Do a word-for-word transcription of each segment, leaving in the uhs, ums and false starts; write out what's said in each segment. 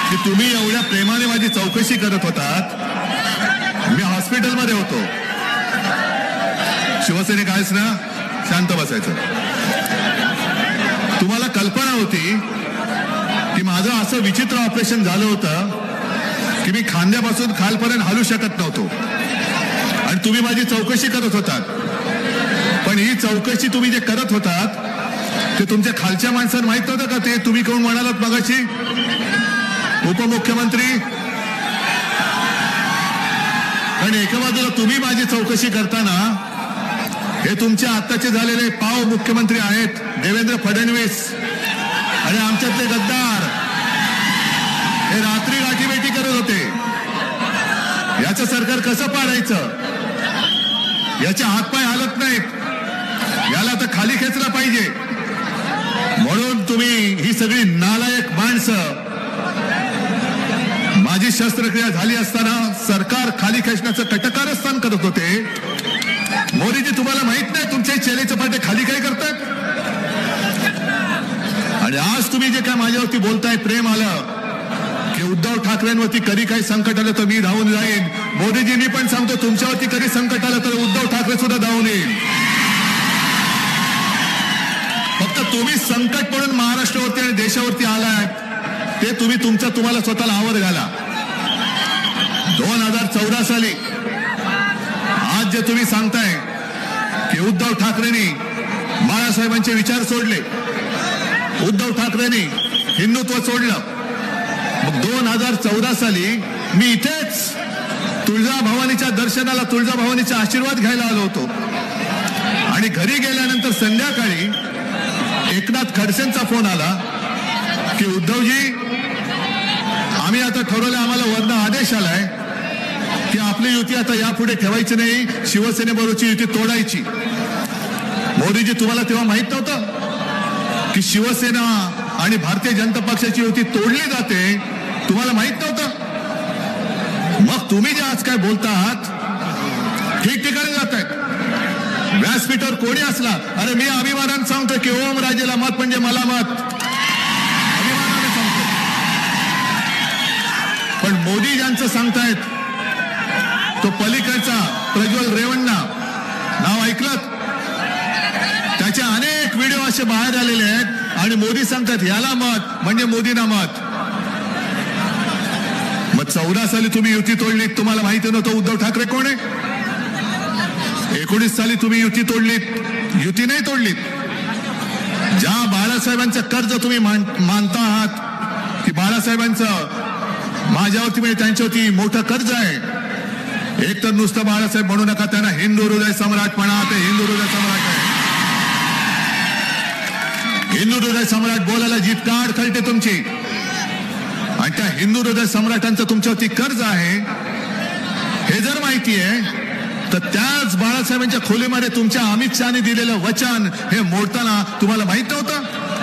की तुम्ही एवढ्या प्रेमाने माझी चौकशी करत होतात. मी हॉस्पिटलमध्ये होतो. शिवसेनेक आहेस ना, शांत बसायचं. तुम्हाला कल्पना होती की माझं असं विचित्र ऑपरेशन झालं होतं की मी खांद्यापासून खालपर्यंत हलू शकत नव्हतो आणि तुम्ही माझी चौकशी करत होतात. पण ही चौकशी तुम्ही जे करत होतात ते तुमच्या खालच्या माणसांना माहित नव्हतं का? ते तुम्ही कोण म्हणालात मगाशी, उपमुख्यमंत्री. आणि एका बाजूला तुम्ही माझी चौकशी करताना हे तुमचे आत्ताचे झालेले पाव मुख्यमंत्री आहेत देवेंद्र फडणवीस आणि आमच्यातले गद्दार हे रात्री गाठीभेटी करत होते. याचं सरकार कसं पाडायचं, याचे हातपाय हालत नाहीत. याला तर खाली खेचला पाहिजे. म्हणून तुम्ही ही सगळी नालायक माणसं माझी शस्त्रक्रिया झाली असताना सरकार खाली खेचण्याचं कटकारस्थान करत होते. मोदीजी, तुम्हाला माहित नाही तुमचे चेले चपाटे खाली काय करतात? आणि आज तुम्ही जे काय माझ्यावरती बोलताय, प्रेम आलं की उद्धव ठाकरेंवरती कधी काही संकट आलं तर मी धावून जाईन. मोदीजी, मी पण सांगतो तुमच्यावरती कधी संकट आलं तर उद्धव ठाकरे सुद्धा धावून येईल. फक्त तुम्ही संकट म्हणून महाराष्ट्रावरती आणि देशावरती आलाय ते तुम्ही तुमचा तुम्हाला स्वतःला आवर घाला. दोन हजार चौदा साली आज जे तुम्ही सांगताय की उद्धव ठाकरेंनी बाळासाहेबांचे विचार सोडले, उद्धव ठाकरेंनी हिंदुत्व सोडलं. मग दोन हजार चौदा साली मी इथेच तुळजाभवानीच्या दर्शनाला, तुळजाभवानीचा आशीर्वाद घ्यायला आलो होतो आणि घरी गेल्यानंतर संध्याकाळी एकनाथ खडसेंचा फोन आला की उद्धवजी, आम्ही आता ठरवलं, आम्हाला वरनं आदेश आलाय की आपली युती आता यापुढे ठेवायची नाही, शिवसेनेबरोबरची युती तोडायची. मोदीजी, तुम्हाला तेव्हा माहित नव्हतं की शिवसेना आणि भारतीय जनता पक्षाची युती तोडली जाते? तुम्हाला माहित नव्हतं? मग तुम्ही जे आज काय बोलता आहात ठिकठिकाणी जात आहेत. व्यासपीठावर कोणी असला, अरे मी अभिमानाने सांगतो की ओम राजेला मत म्हणजे मला मत, अभिमानाने सांगतो. पण मोदी ज्यांचं सांगतायत तो पलीकडचा प्रज्वल रेवण्णा नाव ऐकलं? त्याचे अनेक व्हिडिओ असे बाहेर आलेले आहेत आणि मोदी सांगतात याला मत म्हणजे मोदींना मत. मग चौदा साली तुम्ही युती तोडलीत, तुम्हाला माहिती नव्हतं उद्धव ठाकरे कोण आहे? एकोणीस साली तुम्ही युती तोडलीत, युती नाही तोडलीत. ज्या बाळासाहेबांचं कर्ज तुम्ही मानता आहात की बाळासाहेबांचं माझ्यावरती म्हणजे त्यांच्यावरती मोठं कर्ज आहे. एक तर नुसतं बाळासाहेब म्हणू नका, त्यांना हिंदू हृदय सम्राट म्हणा. ते हिंदू हृदय सम्राट आहे. हिंदू हृदय सम्राट बोलायला जितका अडखळते तुमची, आणि त्या हिंदू हृदय सम्राटांचं तुमच्यावरती कर्ज आहे हे जर माहिती आहे तर त्याच बाळासाहेबांच्या खोलीमध्ये तुमच्या अमित शहाने दिलेलं वचन हे मोडताना तुम्हाला माहित नव्हतं?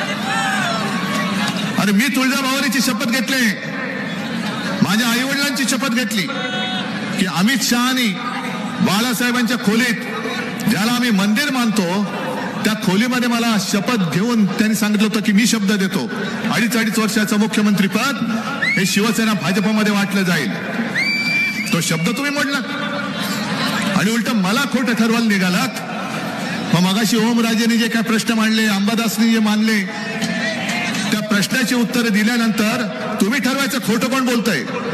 अरे मी तुळजाभवानीची शपथ घेतली, माझ्या आई वडिलांची शपथ घेतली की अमित शहानी बाळासाहेबांच्या खोलीत, ज्याला आम्ही मंदिर मानतो, त्या खोलीमध्ये मला शपथ घेऊन त्यांनी सांगितलं होतं की मी शब्द देतो अडीच अडीच वर्षाचं मुख्यमंत्री पद हे शिवसेना भाजपमध्ये वाटलं जाईल. तो शब्द तुम्ही मोडला आणि उलट मला खोटं ठरवायला निघालात. मग मगाशी ओमराजेंनी जे काय प्रश्न मांडले, अंबादासनी जे मानले, त्या प्रश्नाची उत्तरं दिल्यानंतर तुम्ही ठरवायचं खोटं कोण बोलतंय.